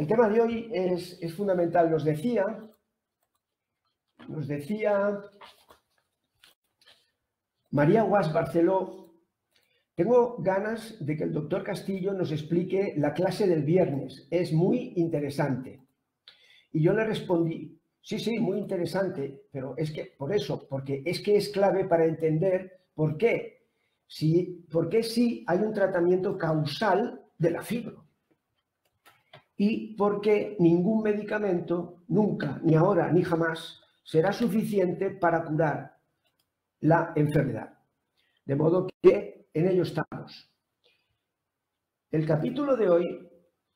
tema de hoy es fundamental. Nos decía María Guas Barceló, tengo ganas de que el doctor Castillo nos explique la clase del viernes. Es muy interesante. Y yo le respondí, sí, muy interesante, pero es que porque es que es clave para entender por qué sí hay un tratamiento causal de la fibro. Y por qué ningún medicamento, nunca, ni ahora, ni jamás, será suficiente para curar la enfermedad. De modo que en ello estamos. El capítulo de hoy,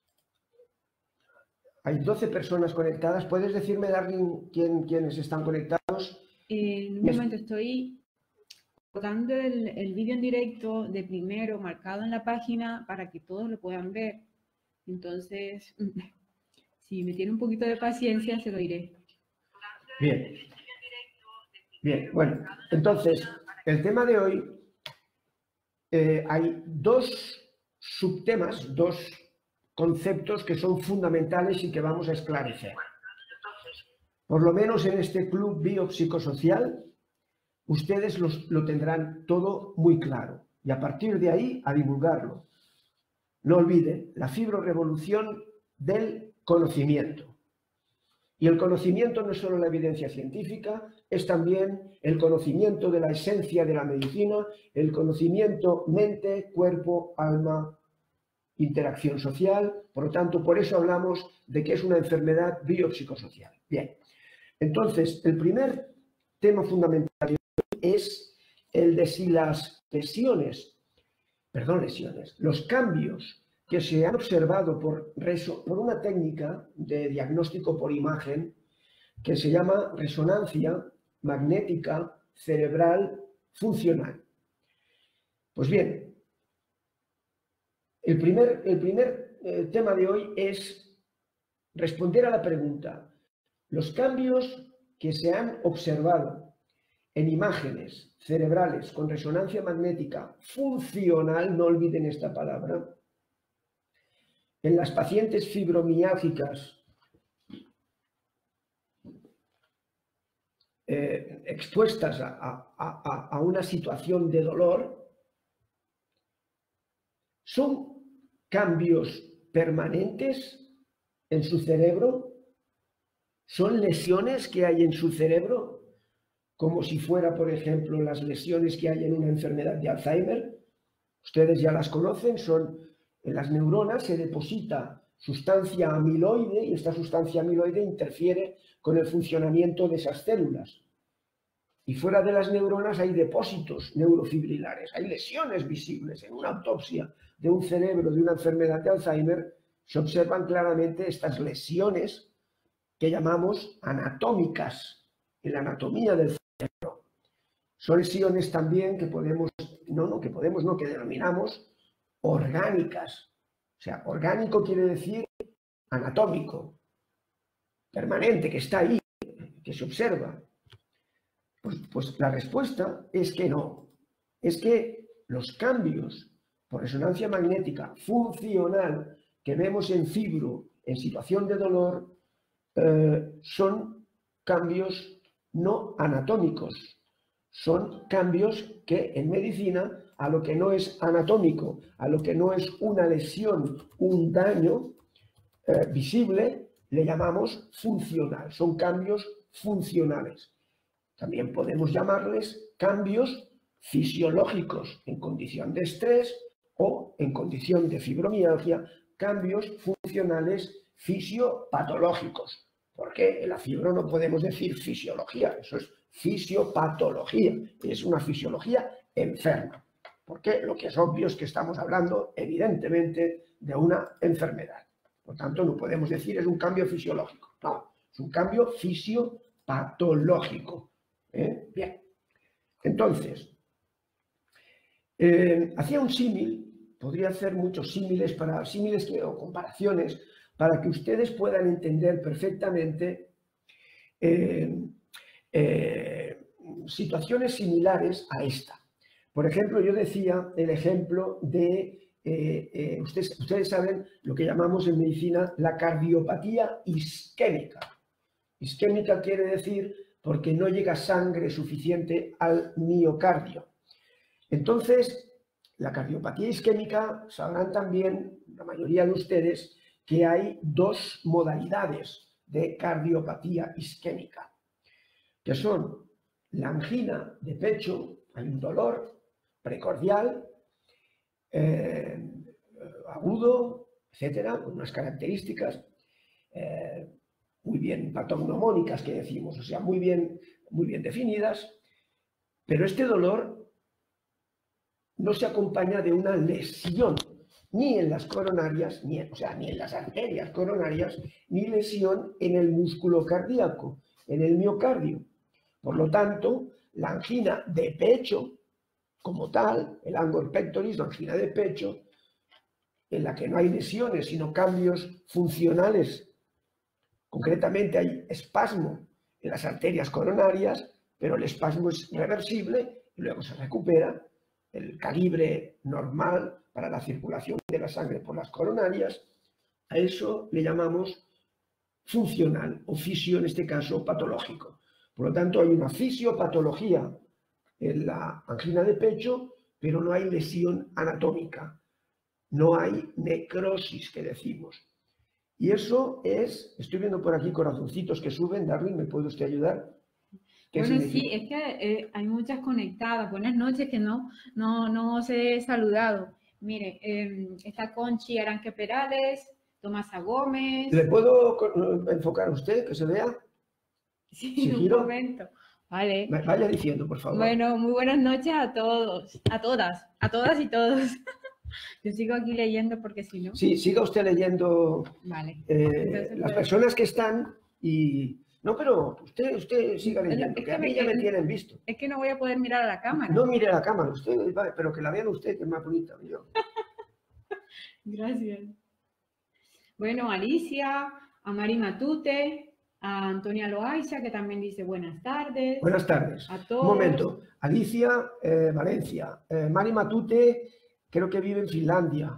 hay 12 personas conectadas. ¿Puedes decirme, Darling, quiénes están conectados? En un momento estoy colgando el vídeo en directo de primero marcado en la página para que todos lo puedan ver. Entonces, si me tiene un poquito de paciencia, se lo diré. Bien, bueno, entonces, el tema de hoy, hay dos subtemas, dos conceptos que son fundamentales y que vamos a esclarecer. Por lo menos en este club biopsicosocial, ustedes lo tendrán todo muy claro y a partir de ahí a divulgarlo. No olviden la fibrorevolución del conocimiento. Y el conocimiento no es solo la evidencia científica, es también el conocimiento de la esencia de la medicina, el conocimiento mente, cuerpo, alma, interacción social. Por lo tanto, por eso hablamos de que es una enfermedad biopsicosocial. Bien, entonces, el primer tema fundamental es el de si las los cambios que se han observado por una técnica de diagnóstico por imagen que se llama resonancia magnética cerebral funcional. Pues bien, el primer tema de hoy es responder a la pregunta: los cambios que se han observado en imágenes cerebrales con resonancia magnética funcional, no olviden esta palabra, en las pacientes fibromialgicas expuestas a una situación de dolor, son cambios permanentes en su cerebro, son lesiones que hay en su cerebro, como si fuera, por ejemplo, las lesiones que hay en una enfermedad de Alzheimer. Ustedes ya las conocen, en las neuronas se deposita sustancia amiloide y esta sustancia amiloide interfiere con el funcionamiento de esas células. Y fuera de las neuronas hay depósitos neurofibrilares, hay lesiones visibles. En una autopsia de un cerebro de una enfermedad de Alzheimer se observan claramente estas lesiones que llamamos anatómicas en la anatomía del cerebro. Son lesiones también que denominamos orgánicas. O sea, orgánico quiere decir anatómico, permanente, que está ahí, que se observa. Pues la respuesta es que no. Es que los cambios por resonancia magnética funcional que vemos en fibro, en situación de dolor, son cambios no anatómicos. Son cambios que en medicina, a lo que no es anatómico, a lo que no es una lesión, un daño visible, le llamamos funcional. Son cambios funcionales. También podemos llamarles cambios fisiológicos en condición de estrés o en condición de fibromialgia, cambios funcionales fisiopatológicos. Porque en la fibro no podemos decir fisiología, eso es fisiopatología, es una fisiología enferma. Porque lo que es obvio es que estamos hablando, evidentemente, de una enfermedad. Por tanto, no podemos decir es un cambio fisiológico, no, es un cambio fisiopatológico. Bien, entonces, hacía un símil, podría hacer muchos símiles o comparaciones para que ustedes puedan entender perfectamente situaciones similares a esta. Por ejemplo, yo decía el ejemplo de ustedes saben lo que llamamos en medicina la cardiopatía isquémica. Isquémica quiere decir porque no llega sangre suficiente al miocardio. Entonces, la cardiopatía isquémica, sabrán también, la mayoría de ustedes, que hay dos modalidades de cardiopatía isquémica, que son la angina de pecho, hay un dolor precordial, agudo, etcétera, con unas características muy bien patognomónicas que decimos, o sea, muy bien definidas, pero este dolor no se acompaña de una lesión, ni en las coronarias, ni en las arterias coronarias, ni lesión en el músculo cardíaco, en el miocardio. Por lo tanto, la angina de pecho, como tal, el angor pectoris, la angina de pecho, en la que no hay lesiones, sino cambios funcionales. Concretamente hay espasmo en las arterias coronarias, pero el espasmo es reversible y luego se recupera el calibre normal para la circulación de la sangre por las coronarias. A eso le llamamos funcional o fisio, en este caso patológico. Por lo tanto, hay una fisiopatología en la angina de pecho, pero no hay lesión anatómica, no hay necrosis, que decimos. Y eso es, estoy viendo por aquí corazoncitos que suben. Darwin, ¿me puede usted ayudar? Bueno, sí, es que hay muchas conectadas. Buenas noches, que no os he saludado. Mire, está Conchi Aranque Perales, Tomasa Gómez. ¿Le puedo enfocar a usted, que se vea? Sí, un momento. Vale. Vaya diciendo, por favor. Bueno, muy buenas noches a todos, a todas y todos. Yo sigo aquí leyendo porque si no... Sí, siga usted leyendo. Vale. Las personas que están y... No, pero usted siga leyendo, que a mí ya me tienen visto. Es que no voy a poder mirar a la cámara. No mire a la cámara, usted, pero que la vean usted, que es más bonita que yo. Gracias. Bueno, Alicia, a Mari Matute, a Antonia Loaiza, que también dice buenas tardes. Buenas tardes. A todos. Un momento. Alicia, Valencia. Mari Matute, creo que vive en Finlandia.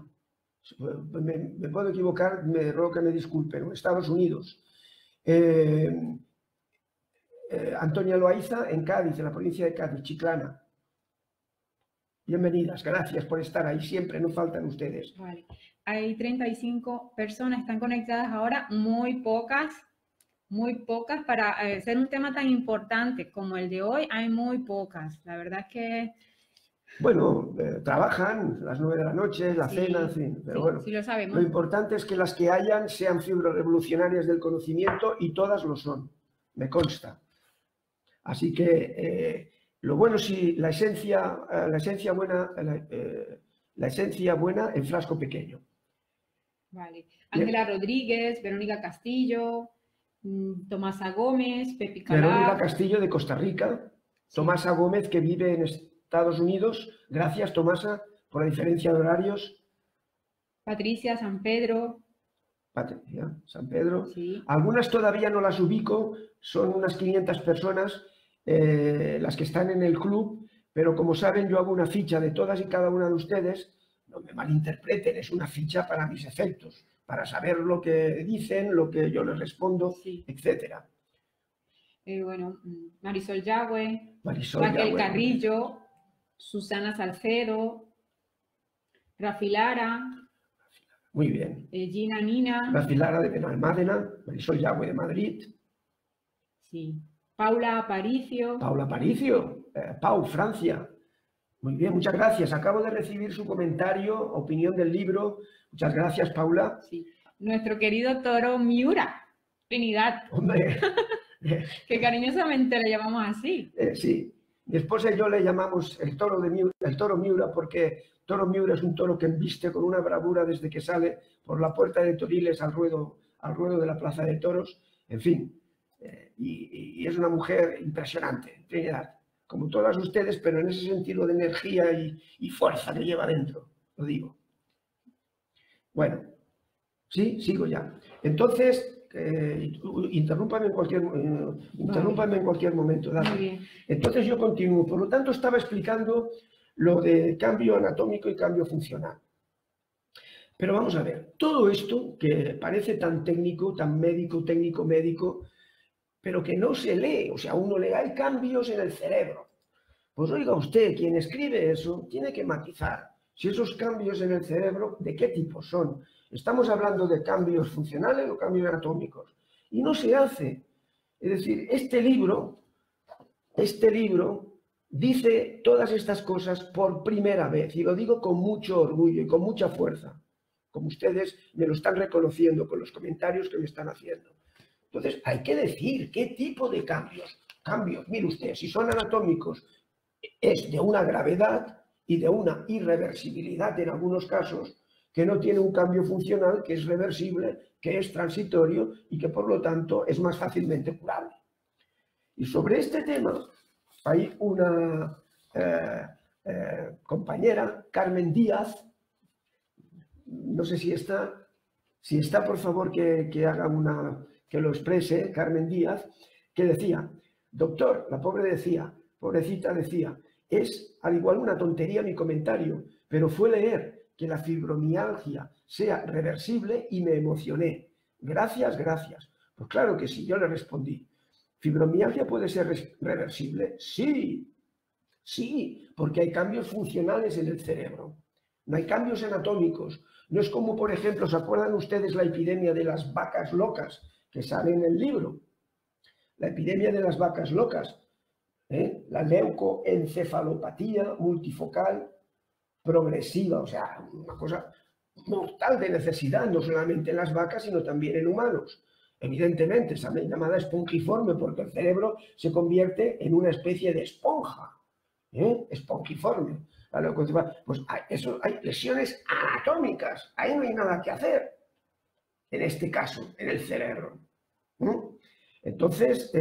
Me puedo equivocar, me ruego que me disculpen, en Estados Unidos. Antonia Loaiza, en Cádiz, en la provincia de Cádiz, Chiclana. Bienvenidas, gracias por estar ahí siempre, no faltan ustedes. Vale. Hay 35 personas, están conectadas ahora, muy pocas para ser un tema tan importante como el de hoy, hay muy pocas. La verdad es que... Bueno, trabajan a las 9 de la noche, la cena, en fin, pero bueno, sí lo sabemos. Lo importante es que las que hayan sean fibras revolucionarias del conocimiento y todas lo son, me consta. Así que lo bueno si la esencia buena en frasco pequeño. Vale. Ángela Rodríguez, Verónica Castillo, Tomasa Gómez, Pepi Calab. Verónica Castillo de Costa Rica, sí. Tomasa Gómez que vive en Estados Unidos. Gracias, Tomasa, por la diferencia de horarios. Patricia San Pedro. Patricia San Pedro. Sí. Algunas todavía no las ubico, son unas 500 personas las que están en el club, pero como saben yo hago una ficha de todas y cada una de ustedes. No me malinterpreten, es una ficha para mis efectos, para saber lo que dicen, lo que yo les respondo, sí. Etcétera. Bueno, Marisol Yagüe, Raquel Carrillo, Susana Salcedo, Rafi Lara. Muy bien. Gina Nina. Rafi Lara de Benalmádena, Marisol Yagüe de Madrid. Sí. Paula Aparicio. Paula Aparicio, Pau, Francia. Muy bien, muchas gracias. Acabo de recibir su comentario, opinión del libro. Muchas gracias, Paula. Sí. Nuestro querido Toro Miura, Trinidad. Hombre. Que cariñosamente le llamamos así. Sí. Mi esposa y yo le llamamos el Toro Miura porque Toro Miura es un toro que embiste con una bravura desde que sale por la puerta de Toriles al ruedo de la Plaza de Toros. En fin, y es una mujer impresionante, Trinidad. Como todas ustedes, pero en ese sentido de energía y fuerza que lleva dentro, lo digo. Bueno, sí, sigo ya. Entonces, interrúmpame en cualquier momento. Dale. Muy bien. Entonces yo continúo. Por lo tanto, estaba explicando lo de cambio anatómico y cambio funcional. Pero vamos a ver, todo esto que parece tan técnico, tan médico, técnico, médico, pero que no se lee, o sea, uno lee, hay cambios en el cerebro. Pues oiga usted, quien escribe eso tiene que matizar si esos cambios en el cerebro, ¿de qué tipo son? ¿Estamos hablando de cambios funcionales o cambios anatómicos? Y no se hace. Es decir, este libro dice todas estas cosas por primera vez, y lo digo con mucho orgullo y con mucha fuerza, como ustedes me lo están reconociendo con los comentarios que me están haciendo. Entonces, hay que decir qué tipo de cambios. Cambios, mire usted, si son anatómicos, es de una gravedad y de una irreversibilidad en algunos casos, que no tiene un cambio funcional, que es reversible, que es transitorio y que por lo tanto es más fácilmente curable. Y sobre este tema hay una compañera, Carmen Díaz, no sé si está por favor que haga que lo exprese, Carmen Díaz, que decía, doctor, la pobrecita decía, es al igual una tontería mi comentario, pero fue leer que la fibromialgia sea reversible y me emocioné. Gracias, gracias. Pues claro que sí, yo le respondí. ¿Fibromialgia puede ser reversible? Sí, sí, porque hay cambios funcionales en el cerebro. No hay cambios anatómicos. No es como, por ejemplo, ¿se acuerdan ustedes la epidemia de las vacas locas que sale en el libro? La epidemia de las vacas locas, la leucoencefalopatía multifocal progresiva, o sea, una cosa mortal de necesidad, no solamente en las vacas, sino también en humanos. Evidentemente, esa llamada espongiforme, porque el cerebro se convierte en una especie de esponja, espongiforme. Pues eso, hay lesiones anatómicas, ahí no hay nada que hacer, en este caso, en el cerebro. Entonces,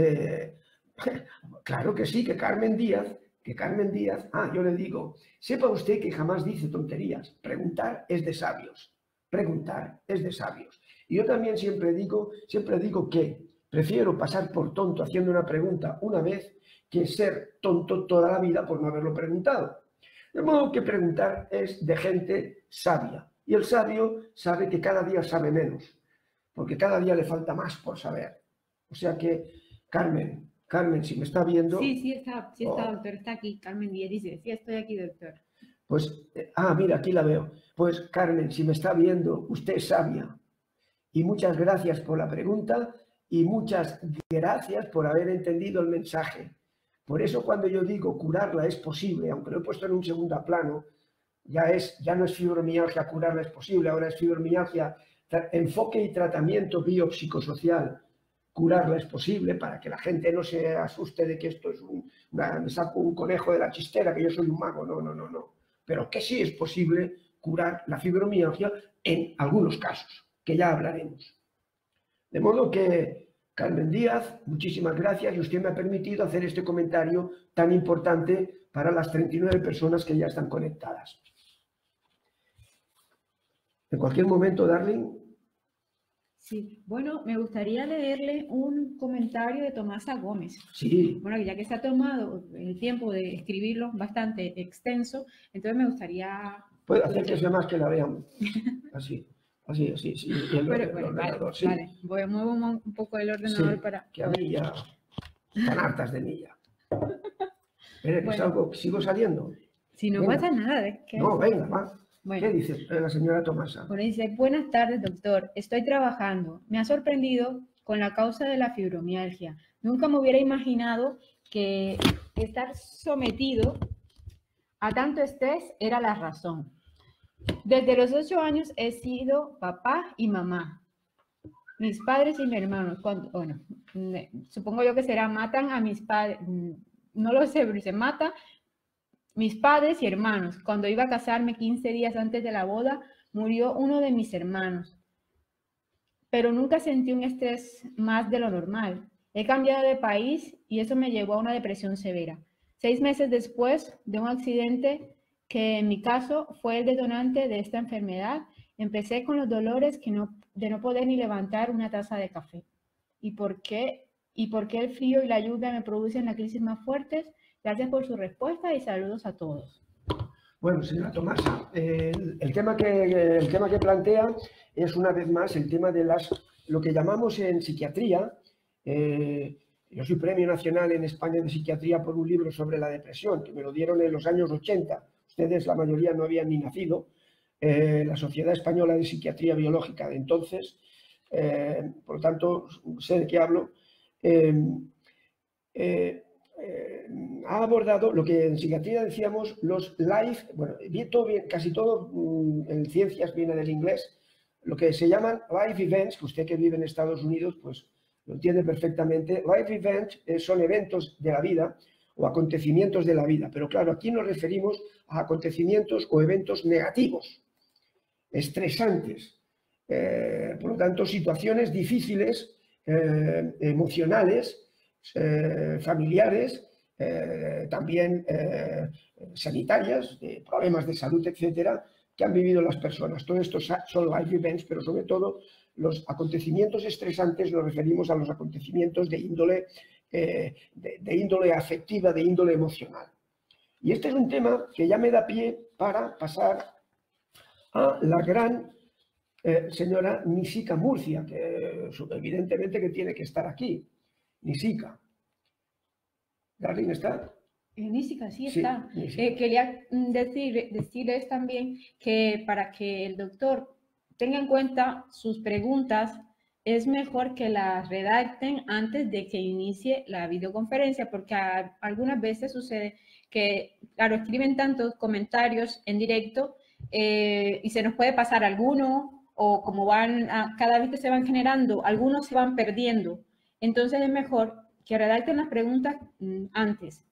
claro que sí, que Carmen Díaz, yo le digo, sepa usted que jamás dice tonterías, preguntar es de sabios, preguntar es de sabios. Y yo también siempre digo que prefiero pasar por tonto haciendo una pregunta una vez que ser tonto toda la vida por no haberlo preguntado. De modo que preguntar es de gente sabia, y el sabio sabe que cada día sabe menos, porque cada día le falta más por saber. O sea que, Carmen, si me está viendo... Sí, está, doctor, está aquí. Carmen Díaz dice, sí, estoy aquí, doctor. Pues, mira, aquí la veo. Pues, Carmen, si me está viendo, usted es sabia. Y muchas gracias por la pregunta y muchas gracias por haber entendido el mensaje. Por eso cuando yo digo curarla es posible, aunque lo he puesto en un segundo plano, ya no es fibromialgia, curarla es posible, ahora es fibromialgia, enfoque y tratamiento biopsicosocial, curarla es posible, para que la gente no se asuste de que esto es me saco un conejo de la chistera, que yo soy un mago, no. Pero que sí es posible curar la fibromialgia en algunos casos, que ya hablaremos. De modo que, Carmen Díaz, muchísimas gracias, y usted me ha permitido hacer este comentario tan importante para las 39 personas que ya están conectadas. En cualquier momento, Darling. Sí, bueno, me gustaría leerle un comentario de Tomasa Gómez. Sí. Bueno, ya que se ha tomado el tiempo de escribirlo bastante extenso, entonces me gustaría... Puede acérquese más que la vean. Así, sí. Y el ordenador, vale, sí. Vale, voy a mover un poco el ordenador para... Que a mí ya están hartas de mí ya. Espera, que sigo saliendo. Si no pasa nada, es que... No, venga, va. Bueno, ¿qué dice la señora Tomasa? Bueno, dice, buenas tardes, doctor. Estoy trabajando. Me ha sorprendido con la causa de la fibromialgia. Nunca me hubiera imaginado que estar sometido a tanto estrés era la razón. Desde los 8 años he sido papá y mamá. Mis padres y mis hermanos, supongo yo que matan a mis padres, no lo sé, pero se mata mis padres y hermanos. Cuando iba a casarme 15 días antes de la boda, murió uno de mis hermanos. Pero nunca sentí un estrés más de lo normal. He cambiado de país y eso me llevó a una depresión severa. 6 meses después de un accidente que en mi caso fue el detonante de esta enfermedad, empecé con los dolores de no poder ni levantar una taza de café. ¿Y por qué el frío y la lluvia me producen las crisis más fuertes? Gracias por su respuesta y saludos a todos. Bueno, señora Tomasa, el tema que plantea es una vez más el tema de lo que llamamos en psiquiatría. Yo soy Premio Nacional en España de Psiquiatría por un libro sobre la depresión, que me lo dieron en los años 80. Ustedes, la mayoría, no habían ni nacido. La Sociedad Española de Psiquiatría Biológica de entonces, por lo tanto, sé de qué hablo. Ha abordado lo que en psiquiatría decíamos los life, bueno, casi todo en ciencias viene del inglés, lo que se llaman life events, que usted que vive en Estados Unidos pues lo entiende perfectamente. Life events son eventos de la vida o acontecimientos de la vida, pero claro, aquí nos referimos a acontecimientos o eventos negativos, estresantes, por lo tanto situaciones difíciles, emocionales, familiares, también sanitarias, problemas de salud, etcétera, que han vivido las personas. Todo esto son life events, pero sobre todo los acontecimientos estresantes nos referimos a los acontecimientos de índole afectiva, de índole emocional. Y este es un tema que ya me da pie para pasar a la gran señora Nisica Murcia, que evidentemente que tiene que estar aquí. Nisica. ¿Darling está? Nisica, sí está. Sí, Nisica. Quería decirles también que para que el doctor tenga en cuenta sus preguntas, es mejor que las redacten antes de que inicie la videoconferencia, porque algunas veces sucede que, claro, escriben tantos comentarios en directo y se nos puede pasar alguno, o como cada vez que se van generando, algunos se van perdiendo. Entonces es mejor que redacten las preguntas antes.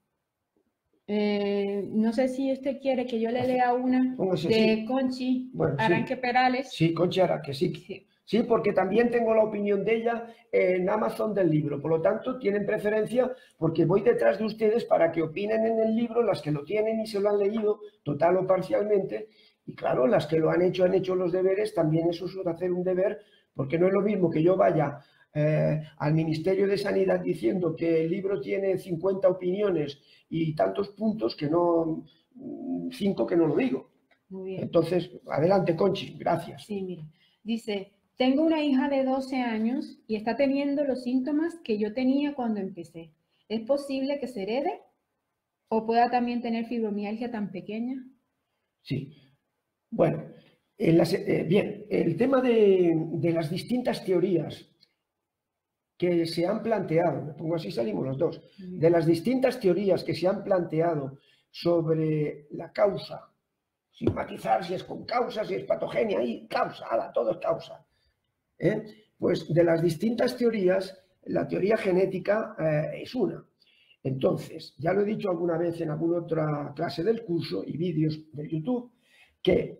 No sé si usted quiere que yo le lea una de Conchi, bueno, Aranque Perales. Sí, Conchi Aranque, sí. Sí, porque también tengo la opinión de ella en Amazon del libro. Por lo tanto, tienen preferencia porque voy detrás de ustedes para que opinen en el libro, las que lo tienen y se lo han leído total o parcialmente. Y claro, las que lo han hecho los deberes. También eso es hacer un deber, porque no es lo mismo que yo vaya al Ministerio de Sanidad diciendo que el libro tiene 50 opiniones y tantos puntos que no, 5 que no lo digo. Muy bien. Entonces, adelante, Conchi, gracias. Sí, mire, dice, tengo una hija de 12 años y está teniendo los síntomas que yo tenía cuando empecé. ¿Es posible que se herede? ¿O pueda también tener fibromialgia tan pequeña? Sí. Bueno, bien, el tema de las distintas teorías que se han planteado, me pongo así, salimos los dos, de las distintas teorías que se han planteado sobre la causa, sin matizar si es con causa, si es patogenia, y causa, todo es causa. Pues de las distintas teorías, la teoría genética es una. Entonces, ya lo he dicho alguna vez en alguna otra clase del curso y vídeos de YouTube, que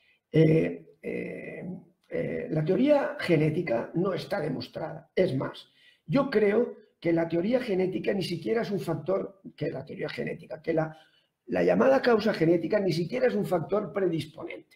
la teoría genética no está demostrada. Es más, yo creo que la teoría genética ni siquiera es un factor, que la teoría genética, que la llamada causa genética ni siquiera es un factor predisponente.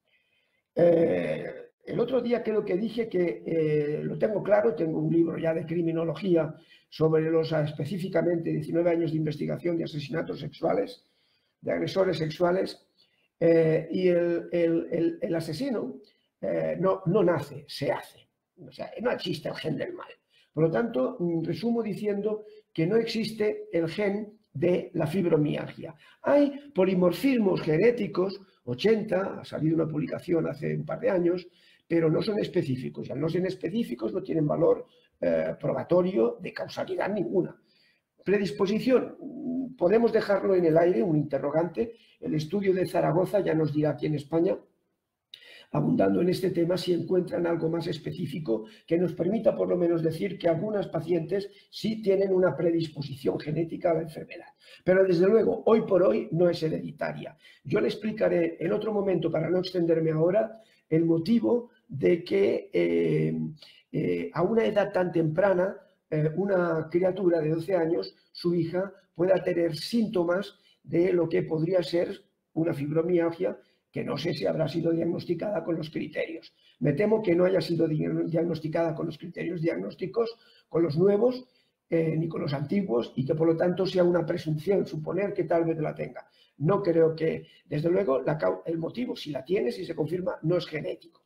El otro día creo que dije que lo tengo claro, tengo un libro ya de criminología sobre específicamente 19 años de investigación de asesinatos sexuales, de agresores sexuales, y el asesino no nace, se hace. O sea, no existe el gen del mal. Por lo tanto, resumo diciendo que no existe el gen de la fibromialgia. Hay polimorfismos genéticos, 80, ha salido una publicación hace un par de años, pero no son específicos. Y al no ser específicos no tienen valor probatorio de causalidad ninguna. Predisposición, podemos dejarlo en el aire, un interrogante. El estudio de Zaragoza ya nos dirá aquí en España, abundando en este tema, si encuentran algo más específico que nos permita por lo menos decir que algunas pacientes sí tienen una predisposición genética a la enfermedad. Pero desde luego, hoy por hoy no es hereditaria. Yo le explicaré en otro momento, para no extenderme ahora, el motivo de que a una edad tan temprana una criatura de 12 años, su hija, pueda tener síntomas de lo que podría ser una fibromialgia, que no sé si habrá sido diagnosticada con los criterios. Me temo que no haya sido diagnosticada con los criterios diagnósticos, con los nuevos, ni con los antiguos, y que por lo tanto sea una presunción suponer que tal vez la tenga. No creo que, desde luego, el motivo, si la tiene, si se confirma, no es genético.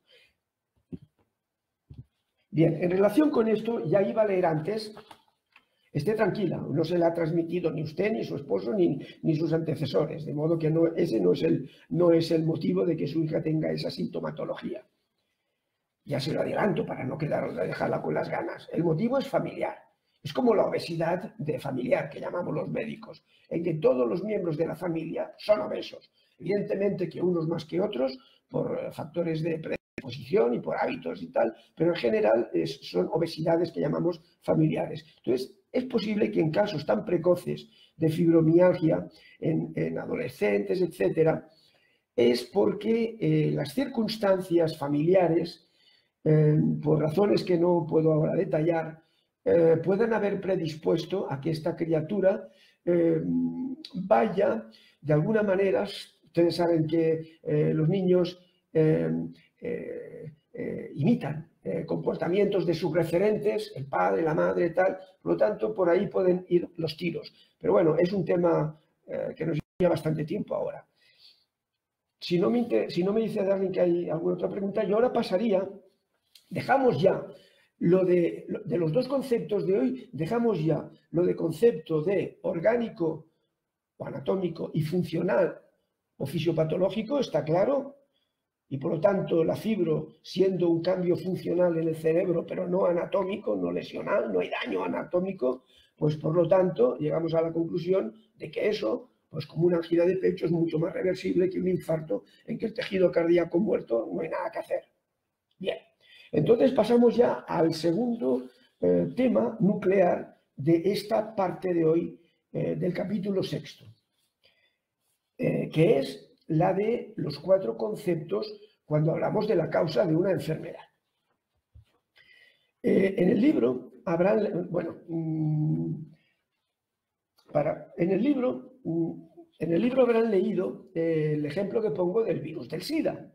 Bien, en relación con esto, ya iba a leer antes, esté tranquila, no se la ha transmitido ni usted, ni su esposo, ni sus antecesores, de modo que ese no es el motivo de que su hija tenga esa sintomatología. Ya se lo adelanto para no dejarla con las ganas. El motivo es familiar. Es como la obesidad familiar que llamamos los médicos, en que todos los miembros de la familia son obesos. Evidentemente que unos más que otros por factores de predisposición y por hábitos y tal, pero en general son obesidades que llamamos familiares. Entonces, es posible que en casos tan precoces de fibromialgia en adolescentes, etcétera, es porque las circunstancias familiares, por razones que no puedo ahora detallar, pueden haber predispuesto a que esta criatura vaya, de alguna manera, ustedes saben que los niños imitan comportamientos de sus referentes, el padre, la madre, tal, por lo tanto, por ahí pueden ir los tiros. Pero bueno, es un tema que nos lleva bastante tiempo ahora. Si no me dice Darwin que hay alguna otra pregunta, yo ahora pasaría, dejamos ya lo de los dos conceptos de hoy, dejamos ya lo de concepto de orgánico o anatómico y funcional o fisiopatológico, está claro, y por lo tanto la fibro siendo un cambio funcional en el cerebro, pero no anatómico, no lesional, no hay daño anatómico, pues por lo tanto llegamos a la conclusión de que eso, pues como una angina de pecho, es mucho más reversible que un infarto en que el tejido cardíaco muerto no hay nada que hacer. Bien, entonces pasamos ya al segundo tema nuclear de esta parte de hoy del capítulo 6, que es la de los 4 conceptos cuando hablamos de la causa de una enfermedad. En el libro habrán, bueno, en el libro habrán leído el ejemplo que pongo del virus del SIDA.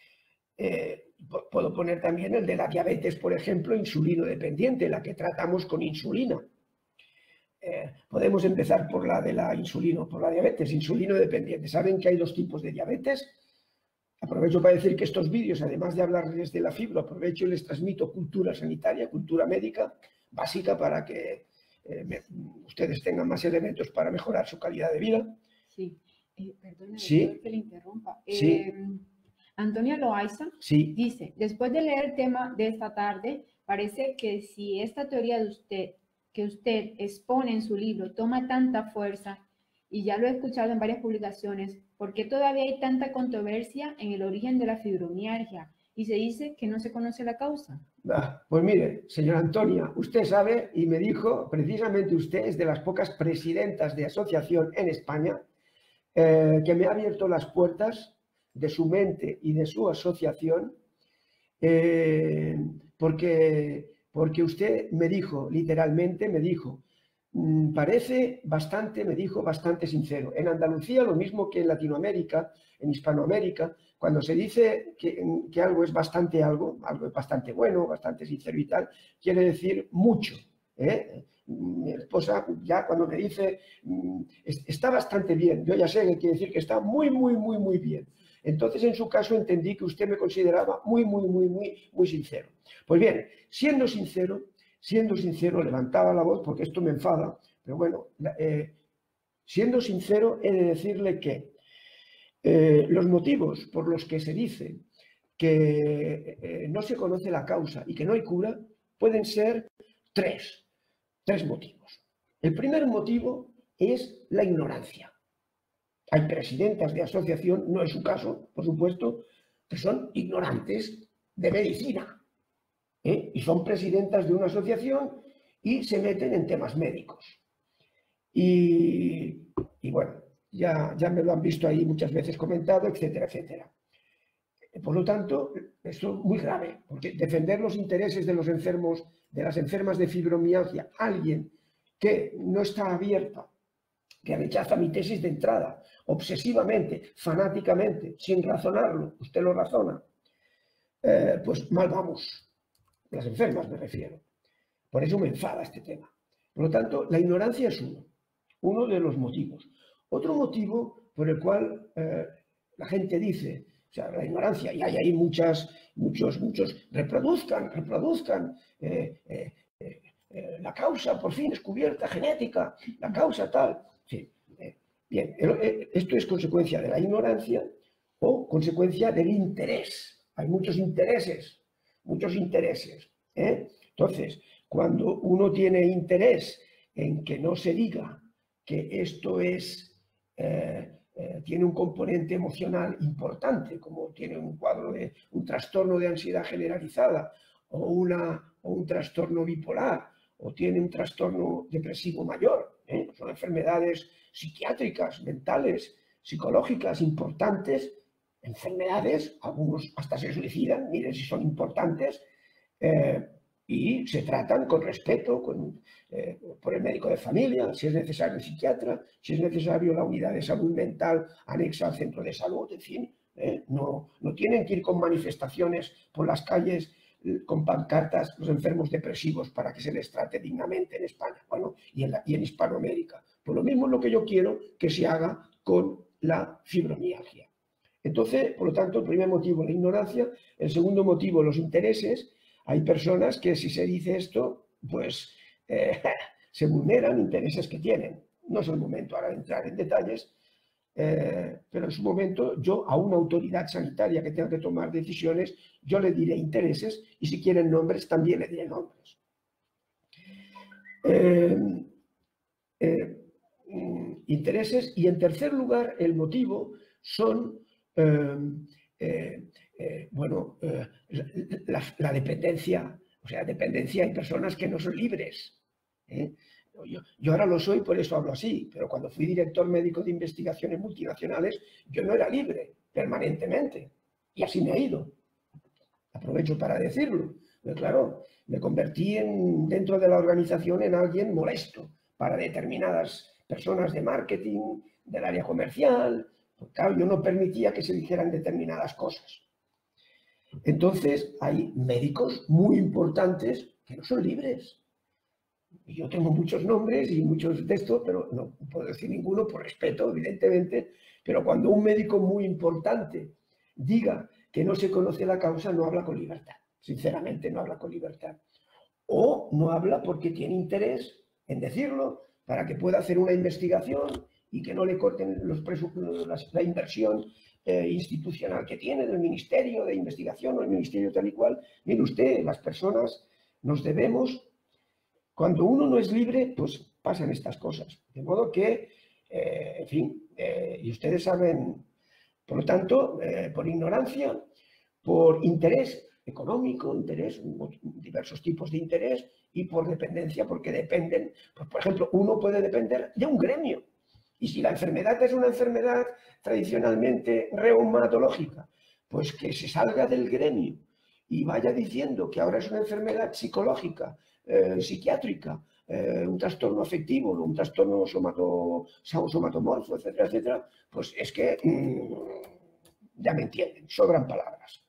Puedo poner también el de la diabetes, por ejemplo, insulino dependiente, la que tratamos con insulina. Podemos empezar por la de la diabetes, insulino dependiente. ¿Saben que hay 2 tipos de diabetes? Aprovecho para decir que estos vídeos, además de hablarles de la fibra, aprovecho y les transmito cultura sanitaria, cultura médica básica para que ustedes tengan más elementos para mejorar su calidad de vida. Sí, perdone, sí, que le interrumpa. Sí. Antonia Loaiza dice, después de leer el tema de esta tarde, parece que si esta teoría que usted expone en su libro toma tanta fuerza, y ya lo he escuchado en varias publicaciones, ¿por qué todavía hay tanta controversia en el origen de la fibromialgia? Y se dice que no se conoce la causa. Pues mire, señora Antonia, usted sabe, y me dijo, precisamente usted es de las pocas presidentas de asociación en España que me ha abierto las puertas de su mente y de su asociación, porque usted me dijo, literalmente me dijo, parece bastante, me dijo, bastante sincero. En Andalucía, lo mismo que en Latinoamérica, en Hispanoamérica, cuando se dice que algo es bastante algo es bastante bueno, bastante sincero y tal, quiere decir mucho. Mi esposa ya cuando me dice está bastante bien, yo ya sé que quiere decir que está muy, muy, muy, muy bien. Entonces, en su caso, entendí que usted me consideraba muy, muy, muy, muy, muy sincero. Pues bien, siendo sincero, levantaba la voz porque esto me enfada, pero bueno, siendo sincero, he de decirle que los motivos por los que se dice que no se conoce la causa y que no hay cura pueden ser tres motivos. El primer motivo es la ignorancia. Hay presidentas de asociación, no es su caso, por supuesto, que son ignorantes de medicina. Y son presidentas de una asociación y se meten en temas médicos. Y bueno, ya me lo han visto ahí muchas veces comentado, etcétera, etcétera. Por lo tanto, eso es muy grave, porque defender los intereses de los enfermos, de las enfermas de fibromialgia, alguien que no está abierta, que rechaza mi tesis de entrada, obsesivamente, fanáticamente, sin razonarlo, usted lo razona, pues mal vamos. Las enfermas me refiero. Por eso me enfada este tema. Por lo tanto, la ignorancia es uno de los motivos. Otro motivo por el cual la gente dice, o sea, la ignorancia, y hay ahí muchos, reproduzcan la causa por fin descubierta, genética, la causa tal. Sí, bien, esto es consecuencia de la ignorancia o consecuencia del interés. Hay muchos intereses. Entonces, cuando uno tiene interés en que no se diga que esto tiene un componente emocional importante, como tiene un cuadro de un trastorno de ansiedad generalizada o un trastorno bipolar o tiene un trastorno depresivo mayor, son enfermedades psiquiátricas, mentales, psicológicas importantes, enfermedades, algunos hasta se suicidan, miren si son importantes, y se tratan con respeto por el médico de familia, si es necesario el psiquiatra, si es necesario la unidad de salud mental anexa al centro de salud, en fin, no tienen que ir con manifestaciones por las calles con pancartas los enfermos depresivos para que se les trate dignamente en España, bueno, y en Hispanoamérica. Por lo mismo es lo que yo quiero que se haga con la fibromialgia. Entonces, por lo tanto, el primer motivo, la ignorancia. El segundo motivo, los intereses. Hay personas que si se dice esto, pues se vulneran intereses que tienen. No es el momento ahora de entrar en detalles, pero en su momento yo a una autoridad sanitaria que tenga que tomar decisiones, yo le diré intereses y si quieren nombres también le diré nombres. Intereses, y en tercer lugar el motivo son la dependencia. O sea, dependencia en personas que no son libres. Yo ahora lo soy, por eso hablo así, pero cuando fui director médico de investigaciones multinacionales, yo no era libre permanentemente. Y así me ha ido. Aprovecho para decirlo. Pero claro, me convertí dentro de la organización en alguien molesto para determinadas personas de marketing, del área comercial. Pues claro, yo no permitía que se dijeran determinadas cosas. Entonces, hay médicos muy importantes que no son libres. Yo tengo muchos nombres y muchos de estos, pero no puedo decir ninguno por respeto, evidentemente. Pero cuando un médico muy importante diga que no se conoce la causa, no habla con libertad. Sinceramente, no habla con libertad. O no habla porque tiene interés en decirlo para que pueda hacer una investigación y que no le corten la inversión institucional que tiene del Ministerio de Investigación o el Ministerio tal y cual. Mire usted, las personas nos debemos. Cuando uno no es libre, pues pasan estas cosas. De modo que, en fin, y ustedes saben, por lo tanto, por ignorancia, por interés económico, diversos tipos de interés, y por dependencia, porque dependen. Pues, por ejemplo, uno puede depender de un gremio. Y si la enfermedad es una enfermedad tradicionalmente reumatológica, pues que se salga del gremio y vaya diciendo que ahora es una enfermedad psicológica, psiquiátrica, un trastorno afectivo, un trastorno somatomorfo, etcétera, etcétera, pues es que ya me entienden, sobran palabras.